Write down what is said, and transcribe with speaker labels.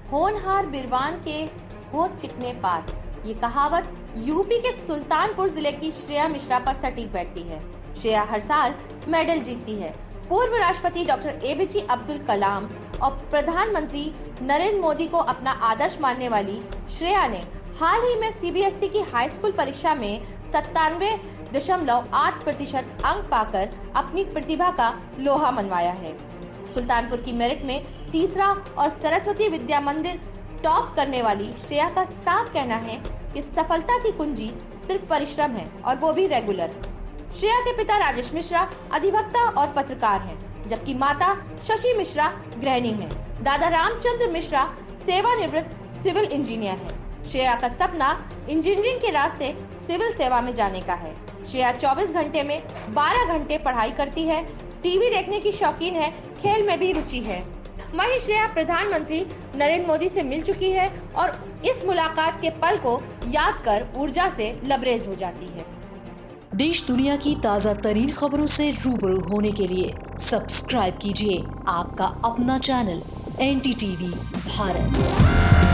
Speaker 1: होनहार बिरवान के होत चिकने पार। ये कहावत यूपी के सुल्तानपुर जिले की श्रेया मिश्रा पर सटीक बैठती है। श्रेया हर साल मेडल जीतती है। पूर्व राष्ट्रपति डॉक्टर APJ अब्दुल कलाम और प्रधानमंत्री नरेंद्र मोदी को अपना आदर्श मानने वाली श्रेया ने हाल ही में CBSE की हाई स्कूल परीक्षा में 97.8% अंक पाकर अपनी प्रतिभा का लोहा मनवाया है। सुल्तानपुर की मेरिट में तीसरा और सरस्वती विद्या मंदिर टॉप करने वाली श्रेया का साफ कहना है कि सफलता की कुंजी सिर्फ परिश्रम है, और वो भी रेगुलर। श्रेया के पिता राजेश मिश्रा अधिवक्ता और पत्रकार हैं, जबकि माता शशि मिश्रा गृहिणी हैं। दादा रामचंद्र मिश्रा सेवानिवृत्त सिविल इंजीनियर हैं। श्रेया का सपना इंजीनियरिंग के रास्ते सिविल सेवा में जाने का है। श्रेया 24 घंटे में 12 घंटे पढ़ाई करती है, टीवी देखने की शौकीन है, खेल में भी रुचि है। वहीं श्रेया प्रधानमंत्री नरेंद्र मोदी से मिल चुकी है और इस मुलाकात के पल को याद कर ऊर्जा से लबरेज हो जाती है।
Speaker 2: देश दुनिया की ताज़ा तरीन खबरों से रूबरू होने के लिए सब्सक्राइब कीजिए आपका अपना चैनल NDTV भारत।